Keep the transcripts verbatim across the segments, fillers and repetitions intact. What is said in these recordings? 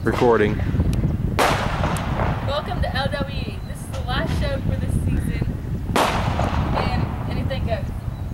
Recording. Welcome to L W E. This is the last show for this season, and anything goes.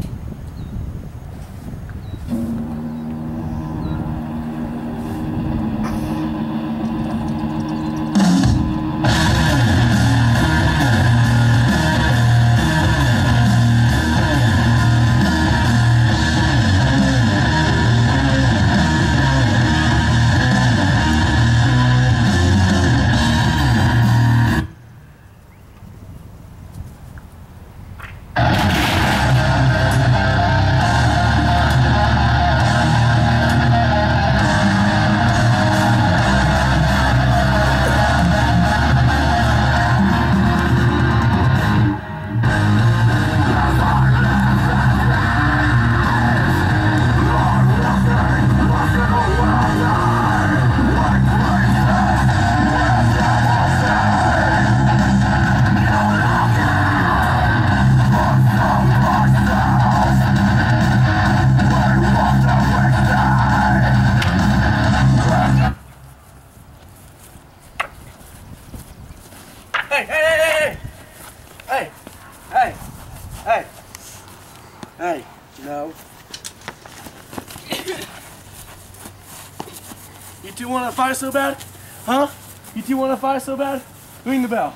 Hey, hey, hey, hey, hey, hey, hey, hey, no. You two want to fight so bad? Huh? You two want to fight so bad? Ring the bell.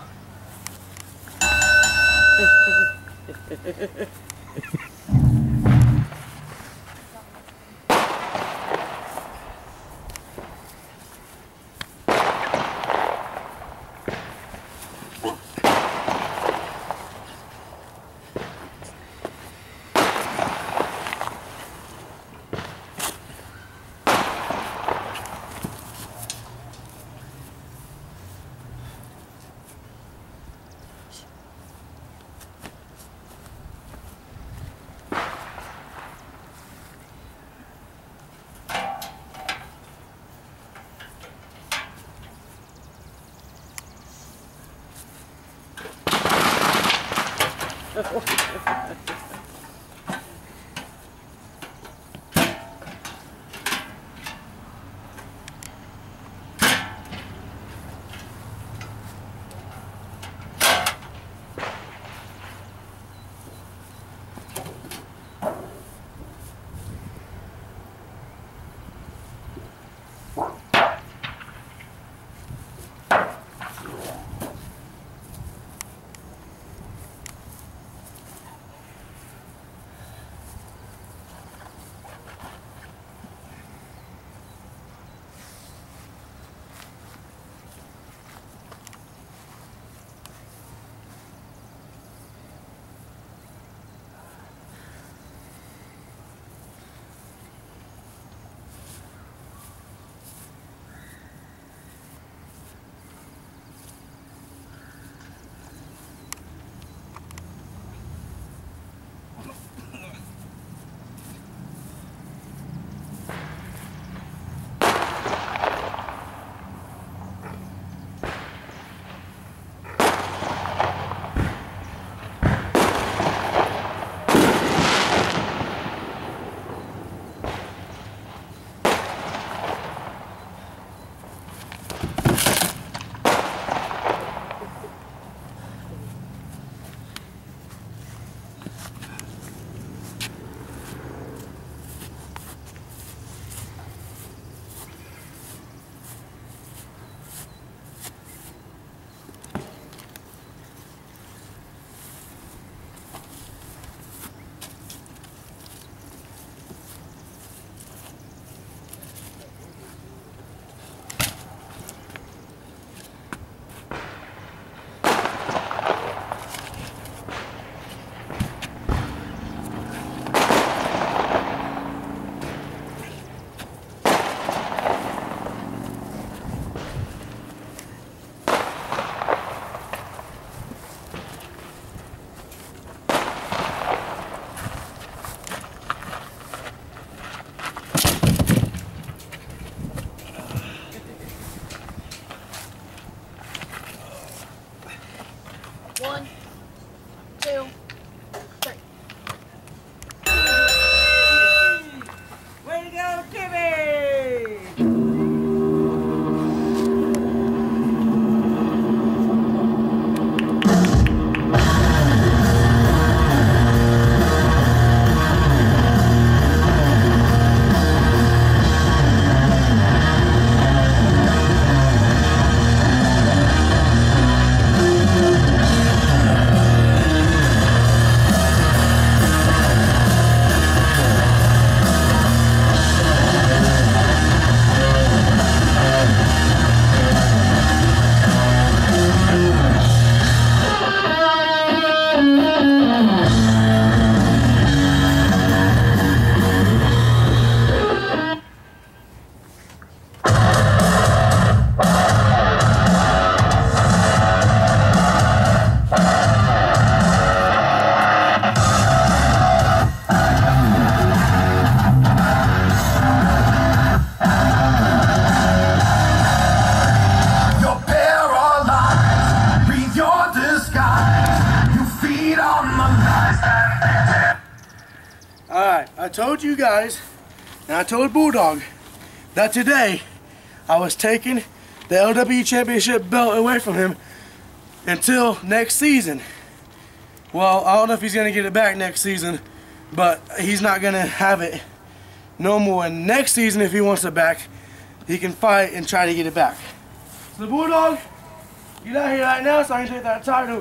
I told you guys, and I told Bulldog, that today I was taking the L W Championship belt away from him until next season. Well, I don't know if he's going to get it back next season, but he's not going to have it no more. And next season, if he wants it back, he can fight and try to get it back. So the Bulldog, get out here right now so I can take that title.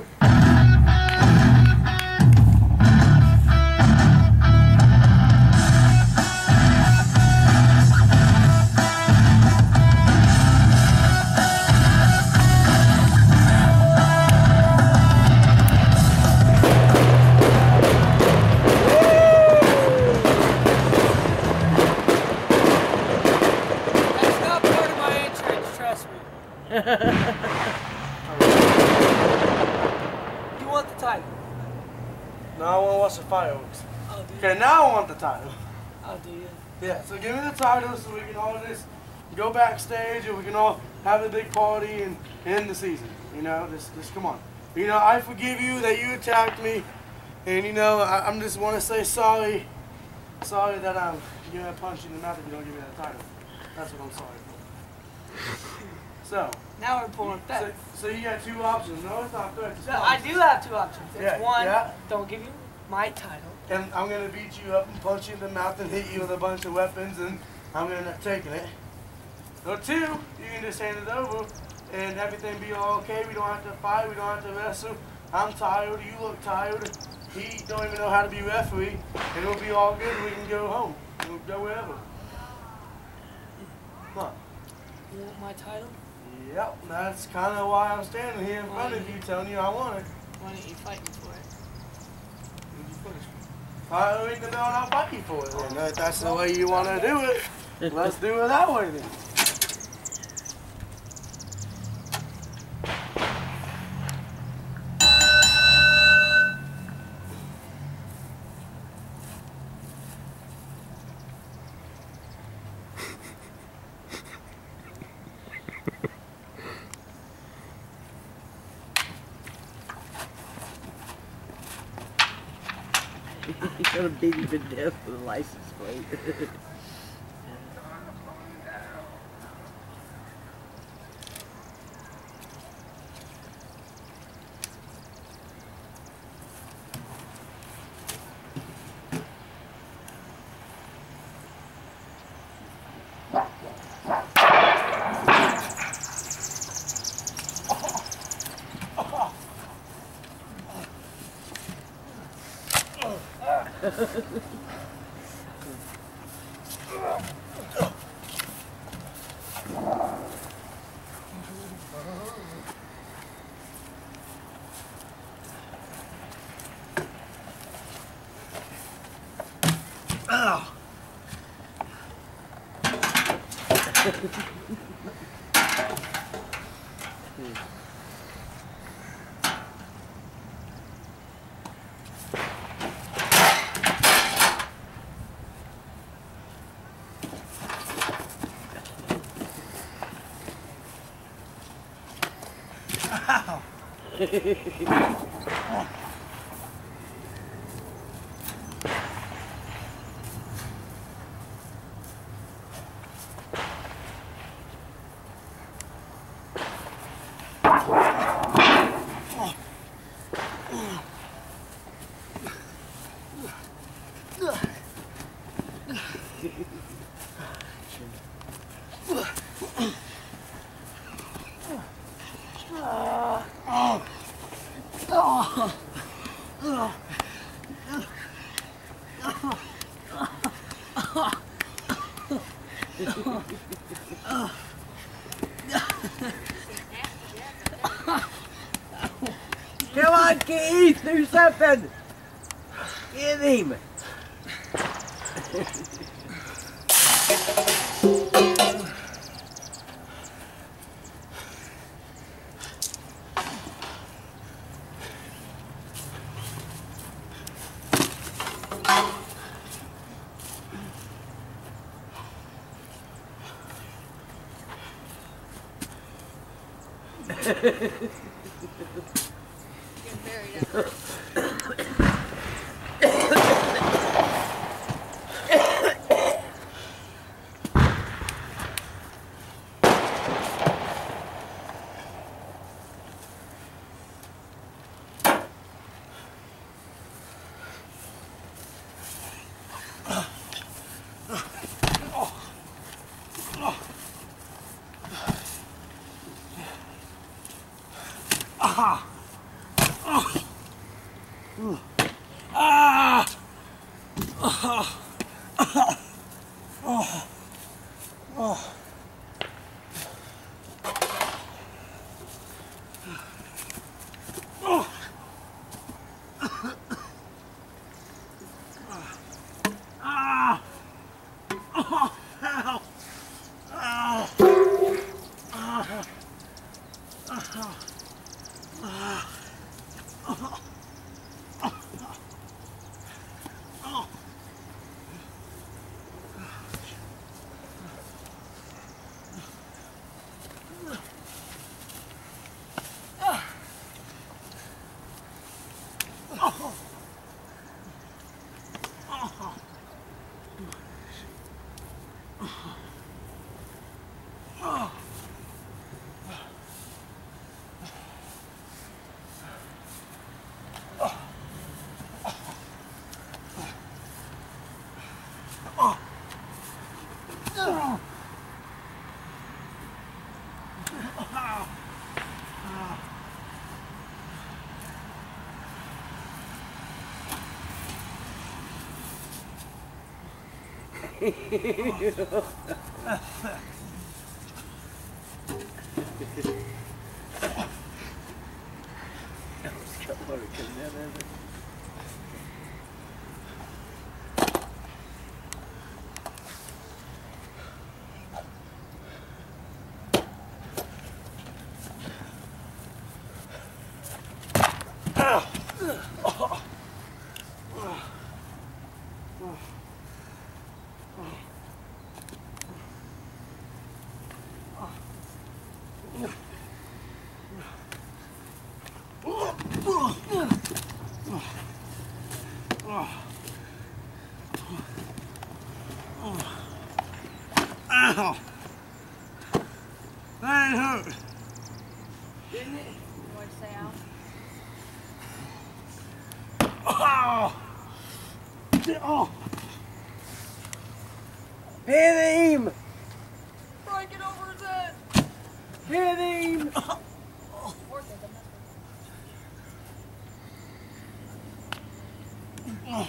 You want the title? No, I want to watch the fireworks. Oh, do you? Okay, now I want the title. Oh, do you? Yeah, so give me the title so we can all just go backstage and we can all have a big party and end the season. You know, just, just come on. You know, I forgive you that you attacked me, and you know, I, I'm just want to say sorry. Sorry that I'm gonna punch you in the mouth if you don't give me that title. That's what I'm sorry for. So. Now we're pulling So, fast. so you got two options. No, it's not fair. No, I do have two options. It's Yeah, one, yeah. don't give you my title. And I'm gonna beat you up and punch you in the mouth and hit you with a bunch of weapons, and I'm gonna end up taking it. Or two, you can just hand it over and everything be all okay. We don't have to fight. We don't have to wrestle. I'm tired. You look tired. He don't even know how to be referee, and it'll be all good. We can go home. We'll go wherever. Come on. You want my title? Yep, that's kind of why I'm standing here in front of you, telling you I want it. Why don't you fight me for it? If I ring the bell, I'll fight you for it. Then. If that's the way you want to do it, let's do it that way then. He's gonna beat you to death with a license plate. Oh. Come on, Keith, do something. Get him. Get buried at first. Ah! Ah! Ah! Ah! Ah! Oh! Oh! Oh! Ah! Oh! Ow! Ow! Ah! Ah! Ah! Oh! Oh! Ow! That hurt. Didn't it? You want to say out? Oh! Oh! Hit him! Break it over his head! Hit him! Or there's a message. Oh!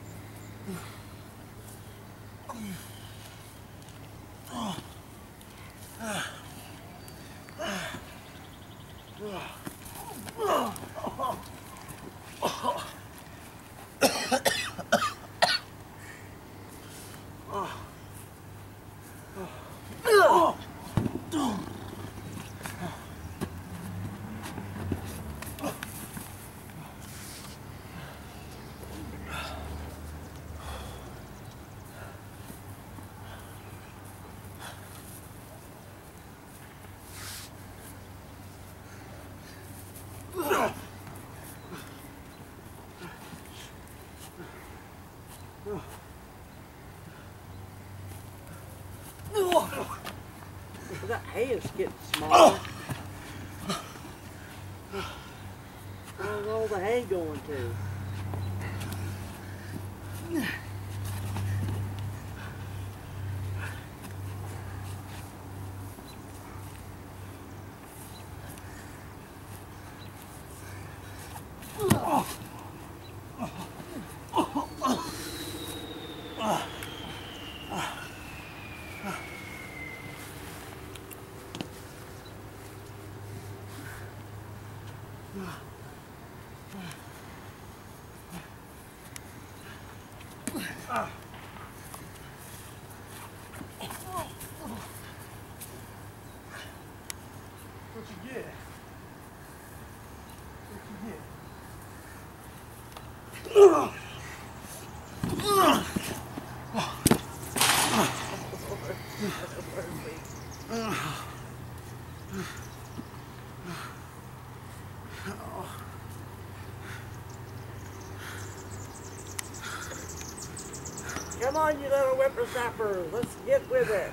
That hay is getting smaller. Where's all the hay going to? What you get? What Come on, you little whippersnapper. Let's get with it.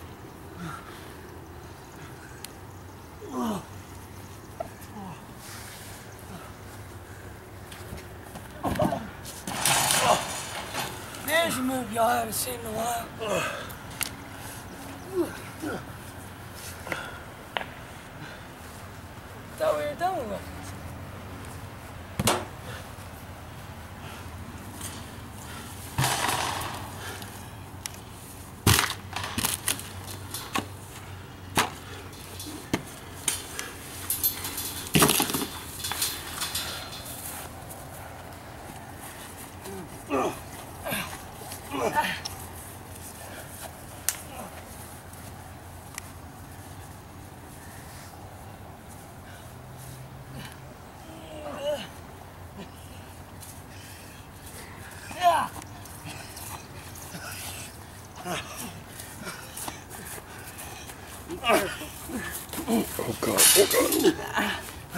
There's a move y'all haven't seen in a while. Thought we were done with it. Oh God, oh God.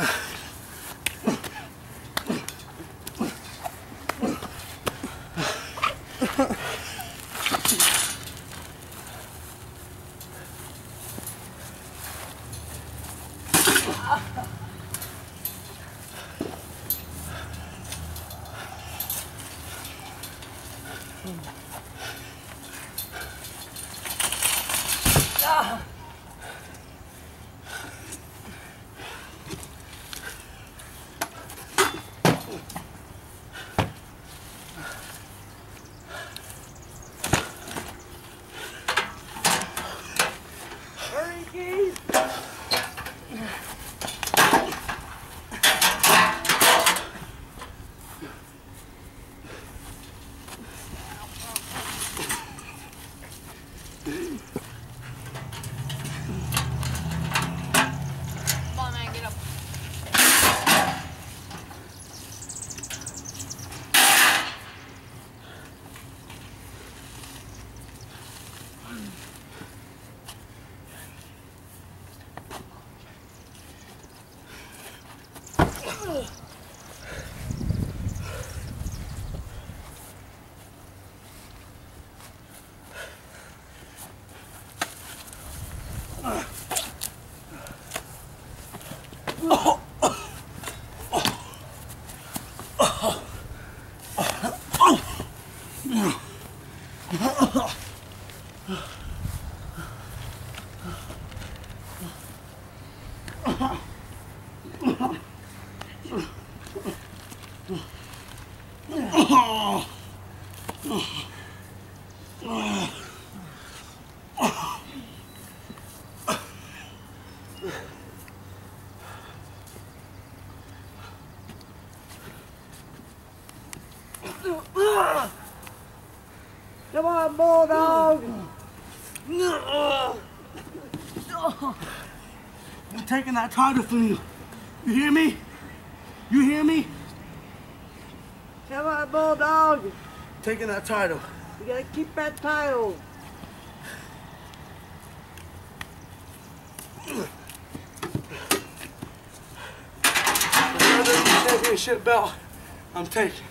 Hurry, Keith! Come on, man, get up. Come on, Bulldog! I'm taking that title from you. You hear me? You hear me? Come on, Bulldog! Taking that title. You gotta keep that title. Another championship belt I'm taking.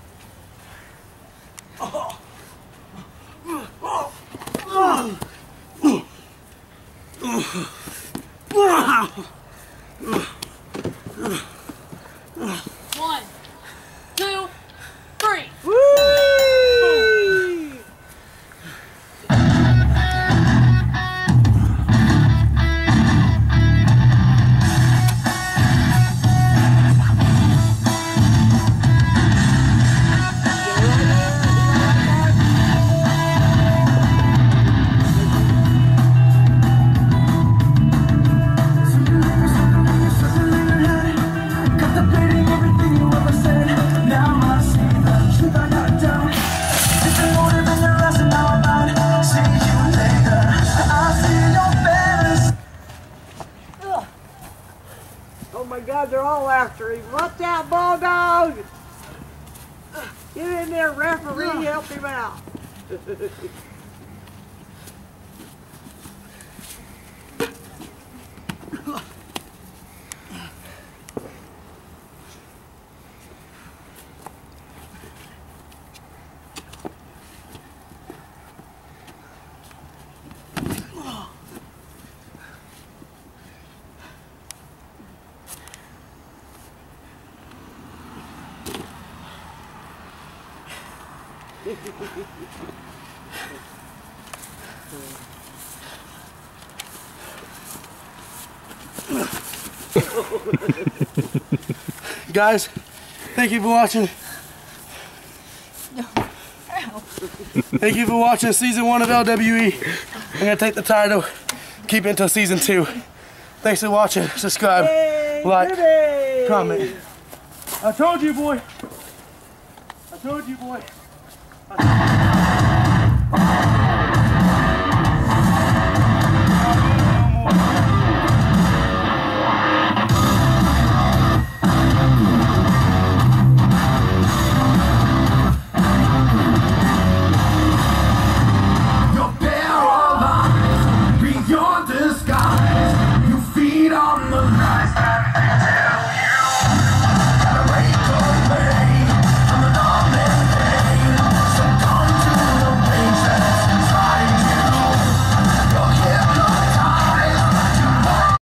One, two, three. Woo! Oh my God, they're all after him. Watch out, Bulldog! Get in there, referee, help him out. Guys, thank you for watching. Thank you for watching season one of L W E. I'm gonna take the title, keep it until season two. Thanks for watching. Subscribe, Hey, like, goody. comment. I told you, boy. I told you, boy.